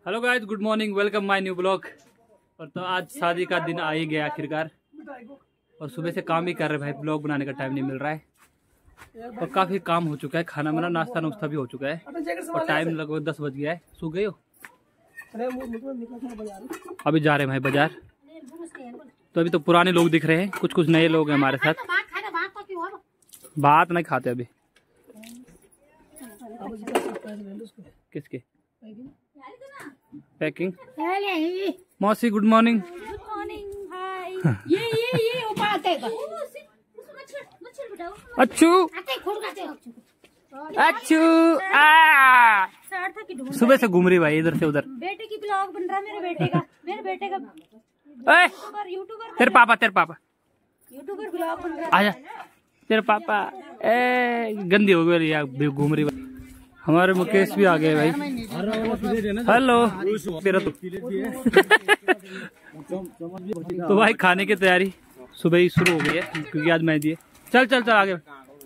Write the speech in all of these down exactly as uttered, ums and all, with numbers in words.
Hello guys, good morning, welcome my new blog. और तो आज शादी का दिन आ ही गया आखिरकार, और सुबह से काम ही कर रहे भाई, ब्लॉग बनाने का टाइम नहीं मिल रहा है। और काफ़ी काम हो चुका है, खाना बना, नाश्ता नुश्ता भी हो चुका है, और टाइम लगभग दस बज गया है। सो गए हो? अभी जा रहे हैं भाई बाजार। तो अभी तो पुराने लोग दिख रहे हैं, कुछ कुछ नए लोग हैं हमारे साथ। बात नहीं खाते अभी। किसके पैकिंग? मौसी गुड मॉर्निंग। गुड मॉर्निंग भाई। ये ये ये उपाते का अच्छू अच्छू आ सुबह से घूम रही भाई इधर से उधर। बेटे की ब्लॉग बन रहा है, मेरे बेटे का मेरे बेटे का यूट्यूबर यूट्यूबर तेरे पापा तेरे पापा यूट्यूबर ब्लॉग बन रहा है। आजा तेरे पापा। ए गंदी हो गई यार, घूम रही। हमारे मुकेश भी आ गए भाई। हेलो तेरा तो तो भाई खाने की तैयारी सुबह ही शुरू हो गई है, क्योंकि आज मेहंदी है। चल चल चल आगे।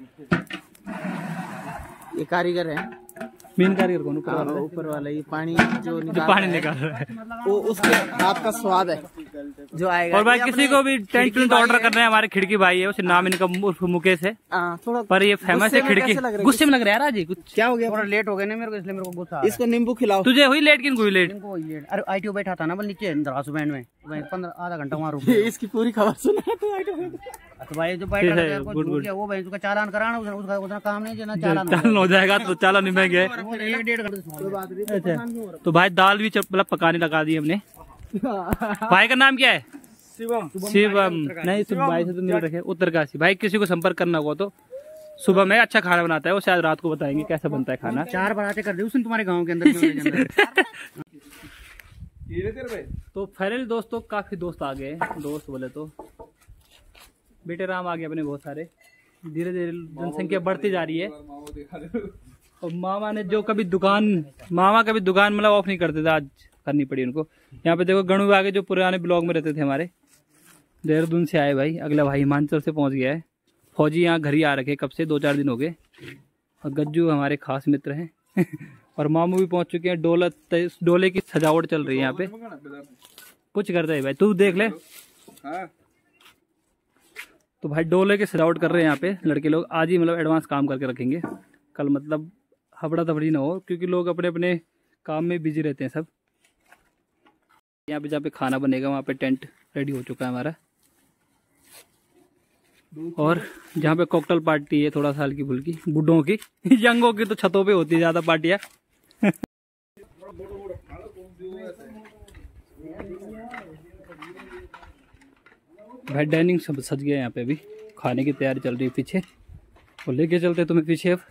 ये कारीगर है, मेन कारीगर कौन? ऊपर वाला ऊपर वाला। ये पानी जो निकाल पानी निकाल रहा है, वो उसके हाथ का स्वाद है जो आएगा। और भाई किसी को भी टेंट वेंट ऑर्डर करना है, हमारे खिड़की भाई है, उसे नाम इनका मुकेश है। थोड़ा पर ये फेमस है खिड़की। गुस्से में लग रहा है यार, आज कुछ क्या हो गया? थोड़ा लेट हो गया ना मेरे को, इसलिए मेरे को गुस्सा। इसको नींबू खिलाओ। तुझे हुई लेट? किन हुई लेट? इनको लेट। अरे आईटीओ बैठा था ना बल नीचे दरासू बैंड में, पंद्रह आधा घंटा वहाँ रुक गया। इसकी पूरी खबर सुना है तो आईटीओ तो भाई जो बैठा है वो भाई उसका चालान कराना, उसका उतना काम नहीं देना, चालान चालान हो जाएगा तो चालान नहीं महंगे। एक डेढ़ घंटे। तो भाई दाल भी मतलब पकाने लगा दी हमने। भाई का नाम क्या है? शिवम। शिवम नहीं, तो भाई से तो मिल रखे उत्तरकाशी। भाई किसी को संपर्क करना होगा तो सुबह में अच्छा खाना बनाता है वो, शायद रात को बताएंगे कैसा बनता है खाना। चार बराते कर दी उसने तुम्हारे गाँव के अंदर। तो फाइनली दोस्तों काफी दोस्त आ गए। दोस्त बोले तो बेटे राम आ गए अपने बहुत सारे। धीरे धीरे जनसंख्या बढ़ती जा रही है। और मामा ने जो कभी दुकान मामा कभी दुकान मतलब ऑफ नहीं करते थे, आज करनी पड़ी उनको। यहाँ पे देखो गणु आगे जो पुराने ब्लॉग में रहते थे हमारे, देहरादून से आए भाई। अगला भाई हिमाचल से पहुंच गया है। फौजी यहाँ घर ही आ रखे कब से, दो चार दिन हो गए। और गज्जू हमारे खास मित्र हैं। और मामू भी पहुंच चुके हैं। डोला डोले की सजावट चल रही है यहाँ पे, कुछ करते है भाई, तू देख ले। तो भाई डोले की सजावट कर रहे हैं यहाँ पे लड़के लोग। आज ही मतलब एडवांस काम करके रखेंगे, कल मतलब हबड़ा तबड़ी ना हो, क्योंकि लोग अपने अपने काम में बिजी रहते हैं सब। यहाँ पे जहाँ पे खाना बनेगा वहाँ पे टेंट रेडी हो चुका है हमारा। और जहाँ पे कॉकटेल पार्टी है, थोड़ा सा हल्की फुल्की बुड्ढों की। यंगों की तो छतों पे होती है ज्यादा पार्टियाँ। भाई डाइनिंग सब सज गया यहाँ पे। अभी खाने की तैयारी चल रही है पीछे, और लेके चलते तुम्हें पीछे। अब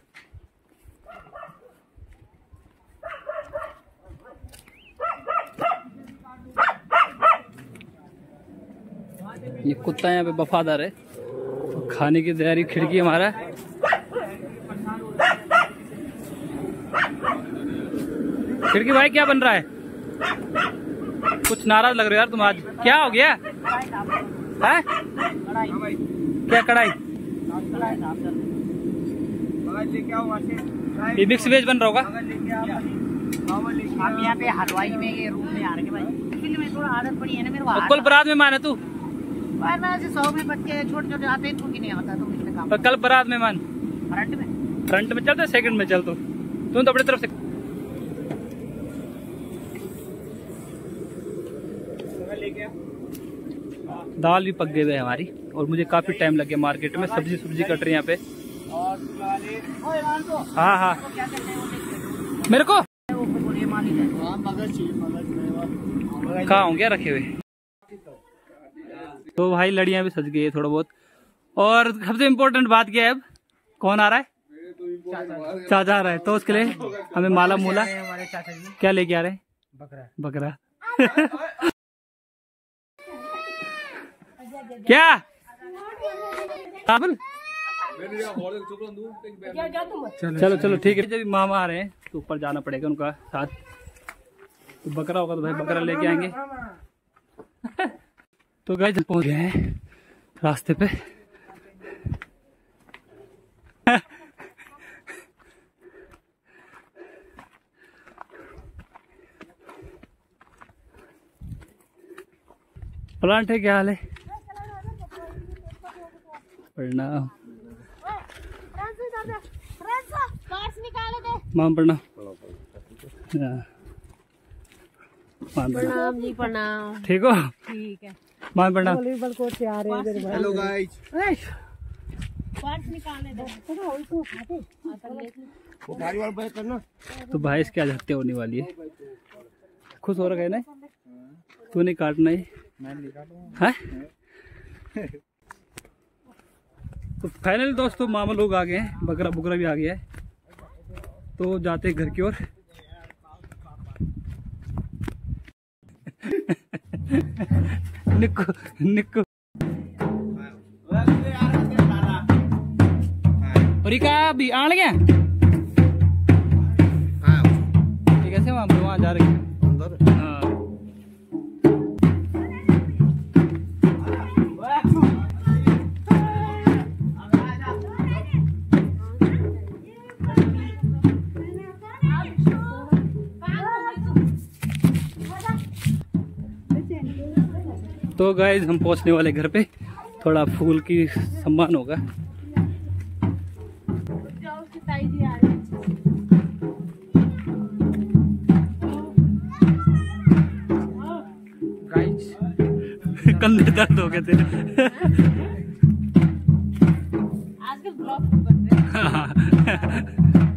ये कुत्ता यहाँ पे वफादार है। खाने की तैयारी, खिड़की हमारा। खिड़की भाई क्या बन रहा है? कुछ नाराज लग रहे हो यार तुम आज, क्या हो गया है? क्या कढ़ाई? ये मिक्स वेज बन रहा होगा। हम यहाँ पे हलवाई में ये रूम में आ रहे भाई, इसलिए मैं थोड़ा आदत पड़ी है ना मेरे को। कल बारात में माने तू? सौ में बच्चे छोटे छोटे आते हैं, नहीं आता तो इसमें काम। कल बारात में मान फ्रंट में फ्रंट में चलते, सेकंड में चल। तो तुम तो अपनी तरफ से दाल भी पक गई है हमारी। और मुझे काफी टाइम लग गया मार्केट में, सब्जी सब्जी कट रही है यहाँ पे। हाँ हाँ मेरे को कहाँ हो गया रखे हुए। तो भाई लड़ियाँ भी सज गई है थोड़ा बहुत। और सबसे इम्पोर्टेंट बात क्या है, अब कौन आ रहा है? चाचा आ रहा है, तो उसके लिए हमें माला मूला क्या लेके आ रहे हैं? बकरा। बकरा क्या? चलो चलो ठीक है। जब मामा आ रहे हैं तो ऊपर जाना पड़ेगा उनका साथ। तो बकरा होगा तो भाई बकरा लेके आएंगे। तो गाइस पहुंच गए हैं रास्ते पे। प्लांट है, क्या हाल है? प्रणाम माम, प्रणाम। प्रणाम जी, प्रणाम। ठीक हो? ठीक है माम, प्रणाम। Hello guys. पर्स निकालने दो। तो भाई इसकी आज हत्या होने वाली है। खुश हो रहा है ना? तू नहीं काटना ही है? तो फाइनल दोस्तों मामा लोग आ गए हैं, बकरा बुकरा भी आ गया है, तो जाते हैं घर की ओर। निक्को निक्को रिका भी आ गया। कैसे वहाँ वहाँ जा रहे हैं? हाँ। तो गाइस हम पहुंचने वाले घर पे, थोड़ा फूल की सम्मान होगा। कंधे दर्द हो गए थे। आजकल ब्लॉग बन रहे हैं।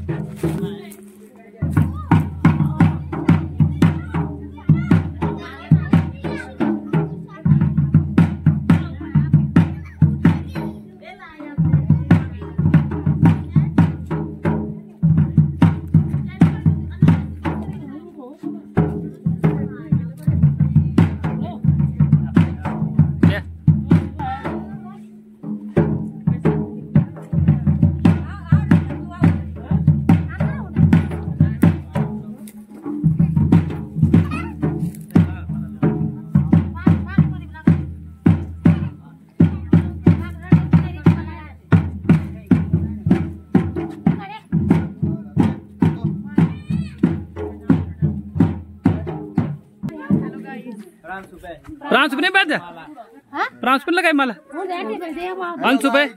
प्रांस पे नहीं बैठ जा, प्रांस पे लगाई माला अंशु पे।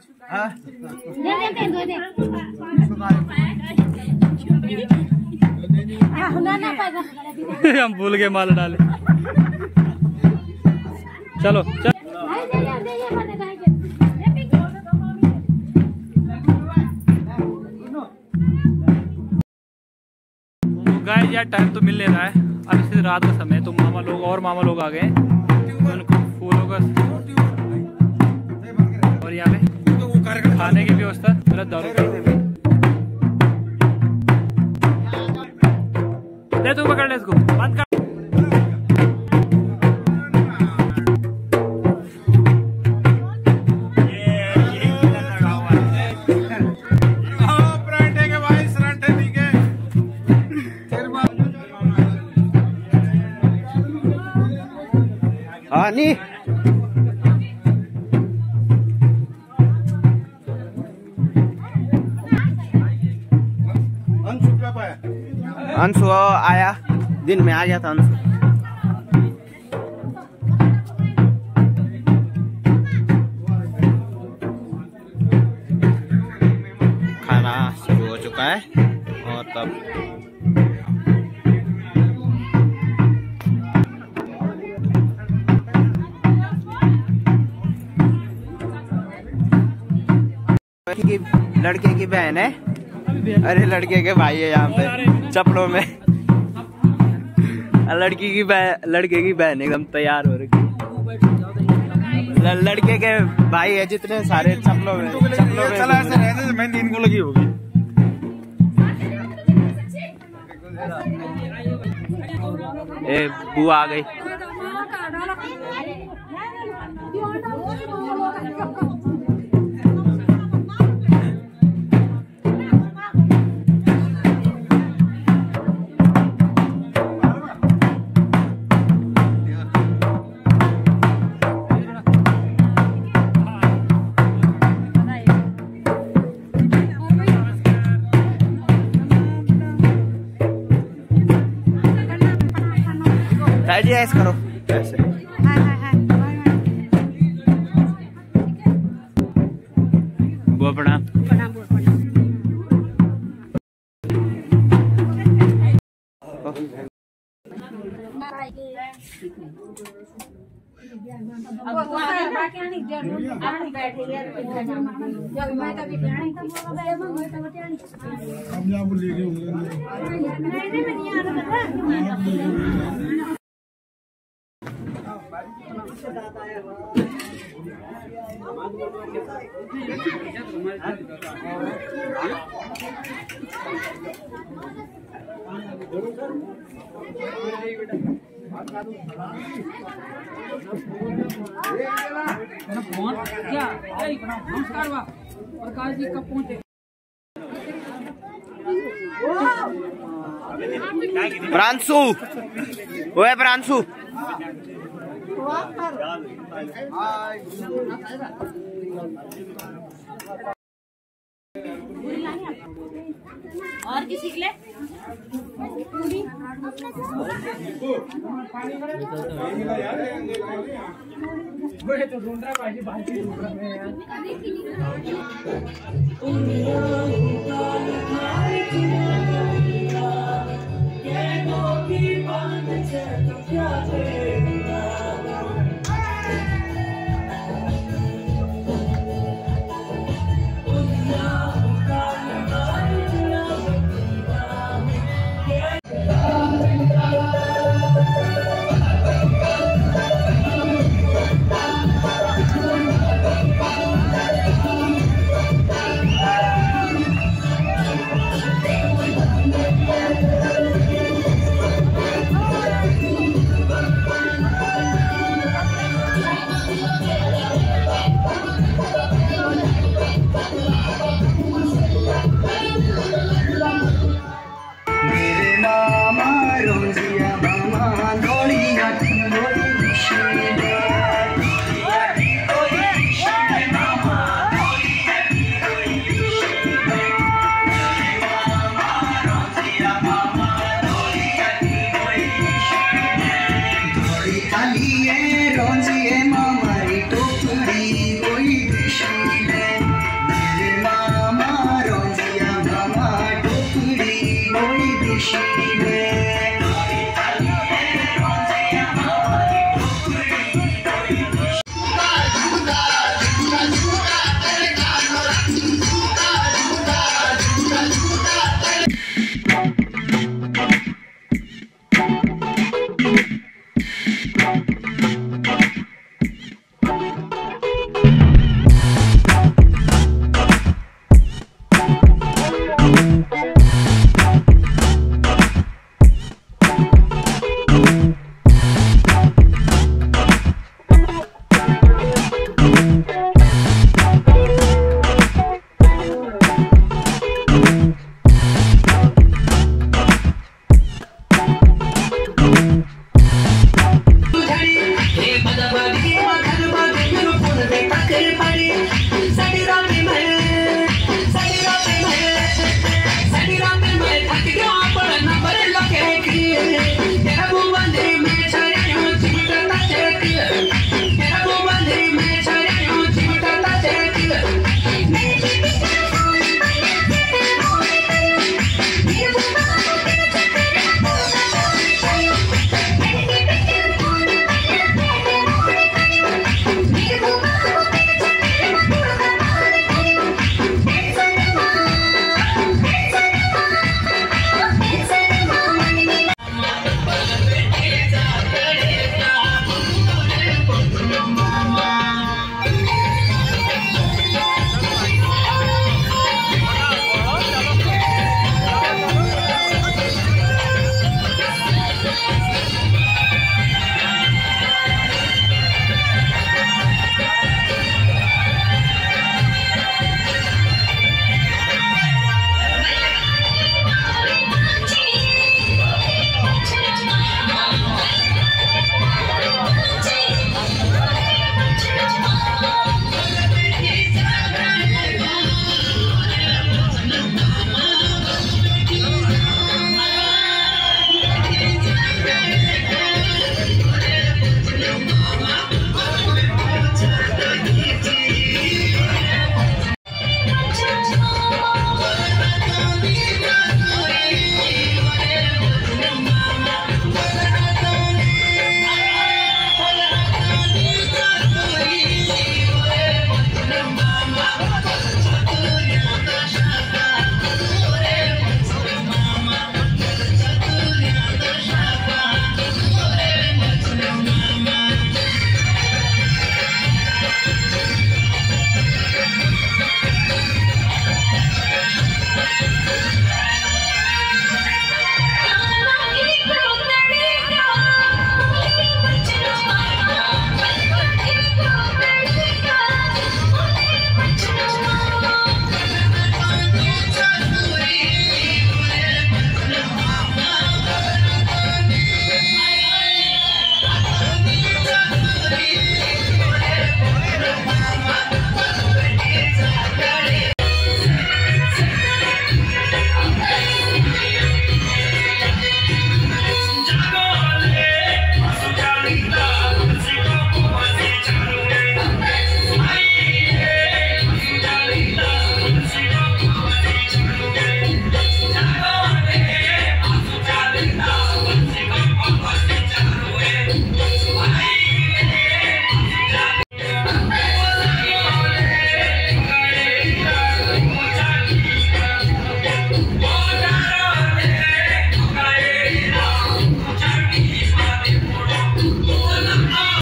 हम भूल गए माला डाले। चलो चल। गाइस यार टाइम तो मिल नहीं रहा है, अब इसे रात का समय, तो मामा लोग और मामा लोग आ गए, तो उनको फूलों का और यहाँ पे खाने की व्यवस्था, मेरा दारू ले, तू पकड़ ले इसको, बंद कर। नी अंशु आया, दिन में आ गया था अंशु। खाना शुरू हो चुका है और तब की लड़के की बहन है, अरे लड़के के भाई है यहाँ पे चप्पलों में। लड़की की बहन, लड़के की बहन एकदम तैयार हो रही, लड़के के भाई है जितने सारे चप्पलों में, चप्पलों में चला ऐसे रहने से मेहंदी इनको लगी होगी। ए बुआ आ गई। जी ऐसे करो ऐसे। को। प्रकाश जी कब पहुंचे? प्रांशु, वो है प्रांशु। और किसी के लिए तो ढूंढ रहा है भाई ढूंढ रहा है यार।